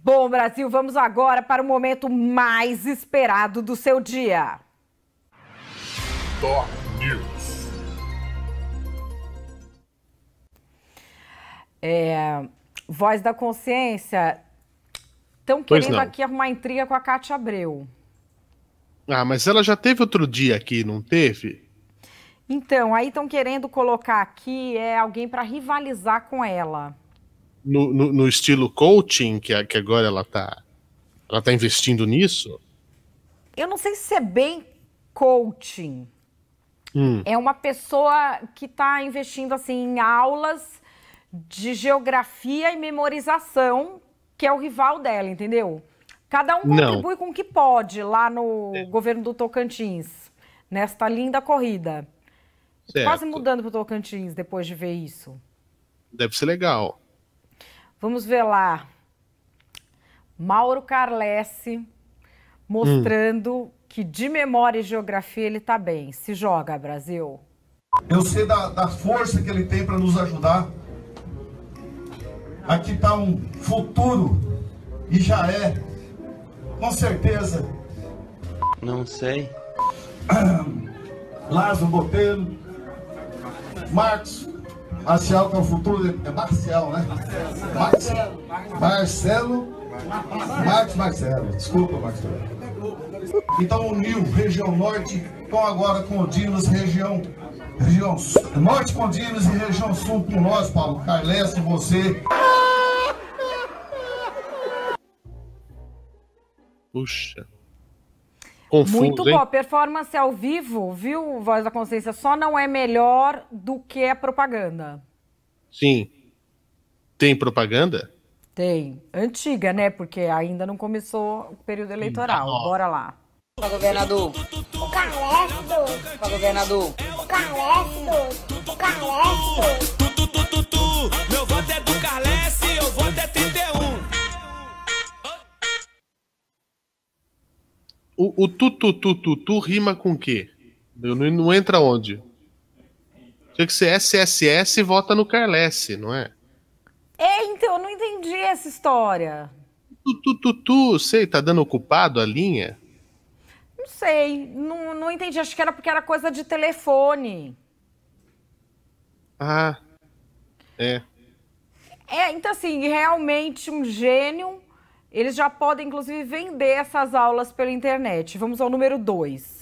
Bom, Brasil, vamos agora para o momento mais esperado do seu dia. Top News. Voz da Consciência, estão Pois querendo não. aqui arrumar intriga com a Cátia Abreu. Ah, mas ela já teve outro dia aqui, não teve? Então, aí estão querendo colocar aqui alguém para rivalizar com ela. No estilo coaching, que agora ela tá investindo nisso? Eu não sei se é bem coaching. É uma pessoa que está investindo assim em aulas de geografia e memorização, que é o rival dela, entendeu? Cada um Não. contribui com o que pode lá no governo do Tocantins, nesta linda corrida. Certo. Quase mudando para o Tocantins depois de ver isso. Deve ser legal. Vamos ver lá. Mauro Carlesse mostrando que de memória e geografia ele tá bem. Se joga, Brasil. Eu sei da força que ele tem para nos ajudar. Aqui está um futuro e já é, com certeza. Não sei. Lázaro Botelho, Marcos, Marcial, que é o futuro, é Marcial, né? Marcelo, desculpa, Marcelo. Então uniu região norte, estão agora com o Dimas, região norte com Dimas e região sul com nós, Paulo Carles, você. Puxa. Confuso, Muito hein? bom. Performance ao vivo, viu, Voz da Consciência? Só não é melhor do que a propaganda. Sim. Tem propaganda? Tem. Antiga, né? Porque ainda não começou o período eleitoral. Ó. Bora lá. Para governador. O Carleto. Para governador. O Carleto. O Carleto. Meu voto é do Carlesse, eu voto é 31. O tu rima com o quê? Não entra onde? Tinha que ser SSS e vota no Carlesse, não é? Então, eu não entendi essa história. Sei, tá dando ocupado a linha? Não sei, não entendi. Acho que era porque era coisa de telefone. Ah, é. Então assim, realmente um gênio. Eles já podem, inclusive, vender essas aulas pela internet. Vamos ao número 2.